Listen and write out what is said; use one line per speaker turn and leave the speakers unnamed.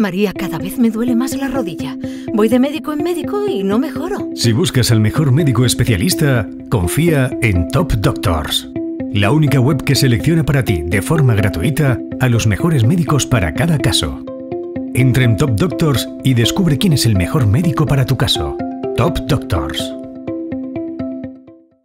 María, cada vez me duele más la rodilla. Voy de médico en médico y no mejoro.
Si buscas al mejor médico especialista, confía en Top Doctors, la única web que selecciona para ti de forma gratuita a los mejores médicos para cada caso. Entra en Top Doctors y descubre quién es el mejor médico para tu caso. Top Doctors.